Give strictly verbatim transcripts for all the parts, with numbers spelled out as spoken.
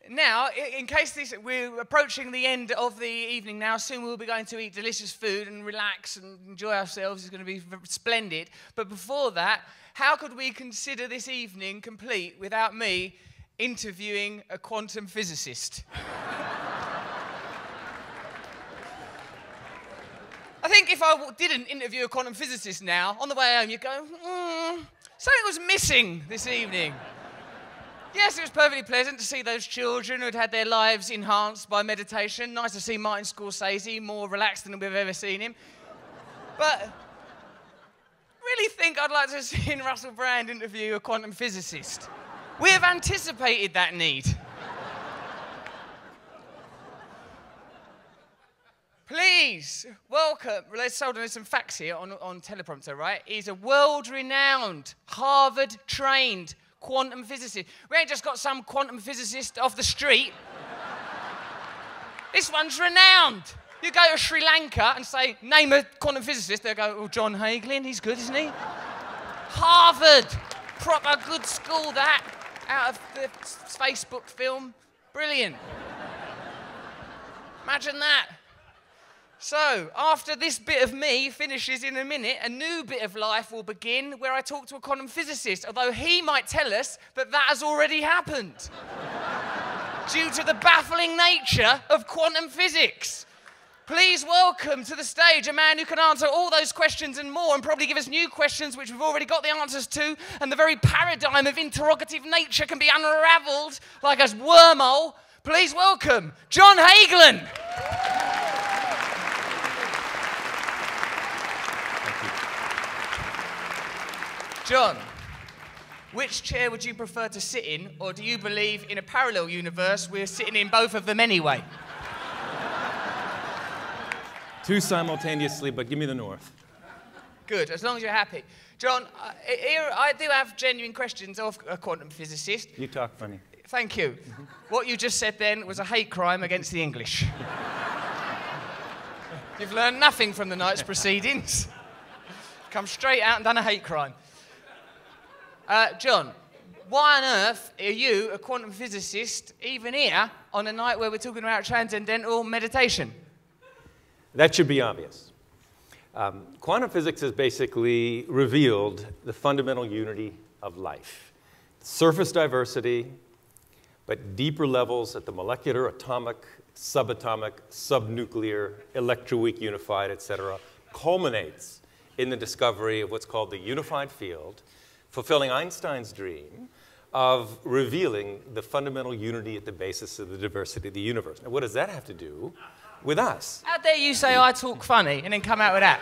now, in case this, we're approaching the end of the evening now. Soon we'll be going to eat delicious food and relax and enjoy ourselves. It's going to be splendid. But before that, how could we consider this evening complete without me interviewing a quantum physicist? I think if I w didn't interview a quantum physicist now, on the way home you'd go, hmm, something was missing this evening. Yes, it was perfectly pleasant to see those children who'd had their lives enhanced by meditation. Nice to see Martin Scorsese, more relaxed than we've ever seen him. But really think I'd like to see Russell Brand interview a quantum physicist. We have anticipated that need. Please welcome, let's hold on, there's some facts here on, on teleprompter, right? He's a world-renowned, Harvard-trained quantum physicist. We ain't just got some quantum physicist off the street. This one's renowned. You go to Sri Lanka and say, name a quantum physicist, they'll go, oh, John Hagelin, he's good, isn't he? Harvard, proper good school that, out of the Facebook film. Brilliant. Imagine that. So, after this bit of me finishes in a minute, a new bit of life will begin where I talk to a quantum physicist, although he might tell us that that has already happened due to the baffling nature of quantum physics. Please welcome to the stage a man who can answer all those questions and more, and probably give us new questions which we've already got the answers to, and the very paradigm of interrogative nature can be unravelled like a wormhole. Please welcome John Hagelin. John, which chair would you prefer to sit in, or do you believe in a parallel universe we're sitting in both of them anyway? Two simultaneously, but give me the north. Good, as long as you're happy. John, uh, here I do have genuine questions of a quantum physicist. You talk funny. Thank you. Mm-hmm. What you just said then was a hate crime against the English. You've learned nothing from the night's proceedings. Come straight out and done a hate crime. Uh, John, why on earth are you, a quantum physicist, even here on a night where we're talking about transcendental meditation? That should be obvious. Um, quantum physics has basically revealed the fundamental unity of life. Surface diversity, but deeper levels at the molecular, atomic, subatomic, subnuclear, electroweak unified, et cetera, culminates in the discovery of what's called the unified field, fulfilling Einstein's dream of revealing the fundamental unity at the basis of the diversity of the universe. Now, what does that have to do with us? How dare you say I talk funny and then come out with that?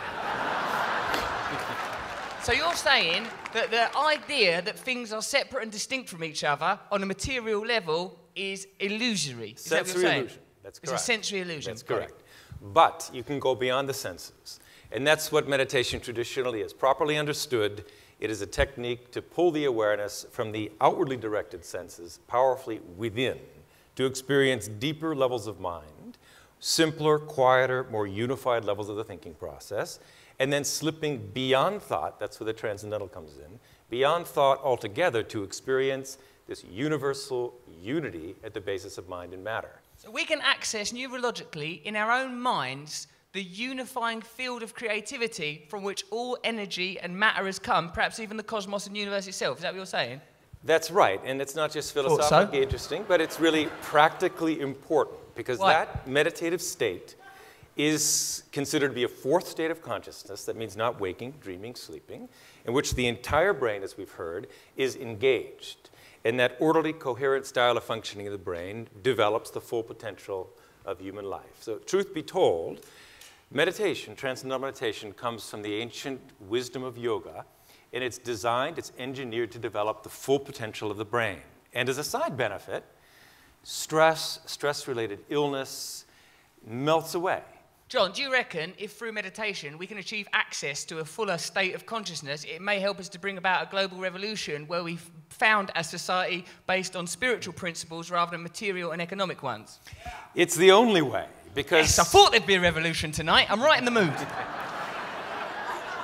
So you're saying that the idea that things are separate and distinct from each other on a material level is illusory. Is that what you're saying? Illusion. That's correct. It's a sensory illusion. That's correct. But you can go beyond the senses. And that's what meditation traditionally is. Properly understood, it is a technique to pull the awareness from the outwardly directed senses powerfully within to experience deeper levels of mind, simpler, quieter, more unified levels of the thinking process, and then slipping beyond thought, that's where the transcendental comes in, beyond thought altogether to experience this universal unity at the basis of mind and matter. So we can access neurologically in our own minds the unifying field of creativity from which all energy and matter has come, perhaps even the cosmos and universe itself. Is that what you're saying? That's right, and it's not just philosophically so. interesting, but it's really practically important, because Why? that meditative state is considered to be a fourth state of consciousness, that means not waking, dreaming, sleeping, in which the entire brain, as we've heard, is engaged. And that orderly, coherent style of functioning of the brain develops the full potential of human life. So, truth be told, meditation, transcendental meditation, comes from the ancient wisdom of yoga, and it's designed, it's engineered to develop the full potential of the brain. And as a side benefit, stress, stress-related illness melts away. John, do you reckon if through meditation we can achieve access to a fuller state of consciousness, it may help us to bring about a global revolution where we've found a society based on spiritual principles rather than material and economic ones? It's the only way, because... Yes, I thought there'd be a revolution tonight. I'm right in the mood.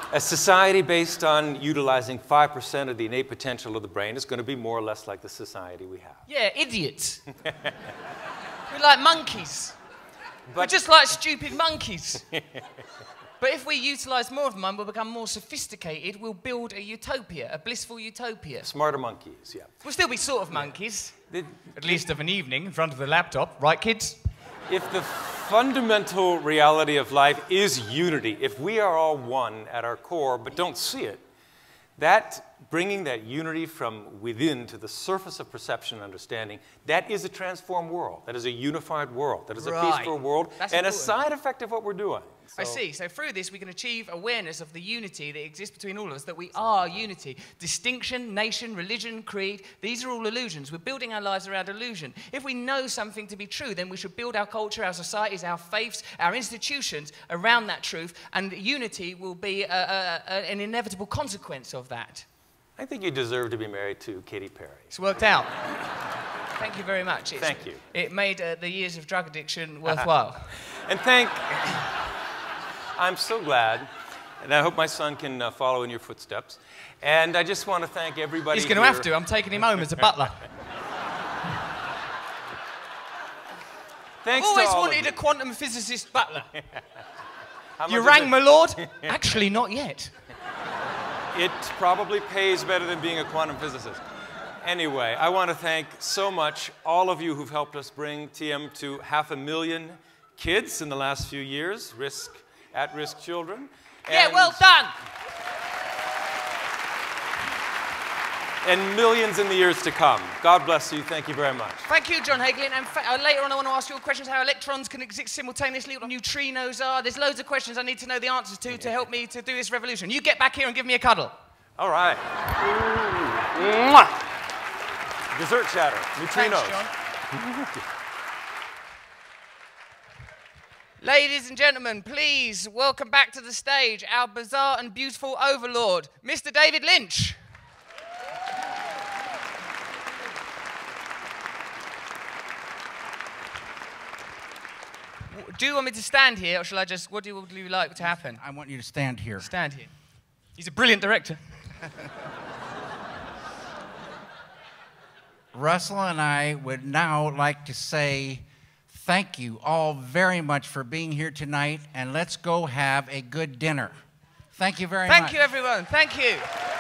A society based on utilizing five percent of the innate potential of the brain is going to be more or less like the society we have. Yeah, idiots. We're like monkeys. But We're just like stupid monkeys. But if we utilize more of them and we'll become more sophisticated, we'll build a utopia, a blissful utopia. Smarter monkeys, yeah. We'll still be sort of monkeys. Yeah. At least of an evening in front of the laptop. Right, kids? If the fundamental reality of life is unity, if we are all one at our core but don't see it, that bringing that unity from within to the surface of perception and understanding, that is a transformed world. That is a unified world. That is right. a peaceful world. That's and important. A side effect of what we're doing. So. I see. So through this, we can achieve awareness of the unity that exists between all of us, that we are unity. Distinction, nation, religion, creed, these are all illusions. We're building our lives around illusion. If we know something to be true, then we should build our culture, our societies, our faiths, our institutions around that truth, and unity will be a, a, a, an inevitable consequence of that. I think you deserve to be married to Katy Perry. It's worked out. Thank you very much. It's, thank you. It made uh, the years of drug addiction worthwhile. And thank... I'm so glad, and I hope my son can uh, follow in your footsteps. And I just want to thank everybody. He's going to have to. I'm taking him home as a butler. Thanks I've always to all wanted of you. a quantum physicist butler. You much rang, my lord? Actually, not yet. It probably pays better than being a quantum physicist. Anyway, I want to thank so much all of you who've helped us bring T M to half a million kids in the last few years, risk, at-risk children. Yeah, well done. And millions in the years to come. God bless you. Thank you very much. Thank you, John Hagelin. And uh, later on, I want to ask you all questions how electrons can exist simultaneously, what neutrinos are. There's loads of questions I need to know the answers to to help me to do this revolution. You get back here and give me a cuddle. All right. Mwah. Dessert chatter. Neutrinos. Thanks, John. Ladies and gentlemen, please welcome back to the stage our bizarre and beautiful overlord, Mister David Lynch. Do you want me to stand here, or shall I just, what do you, would you like to happen? I want you to stand here. Stand here. He's a brilliant director. Russell and I would now like to say thank you all very much for being here tonight, and let's go have a good dinner. Thank you very Thank much. you, everyone. Thank you.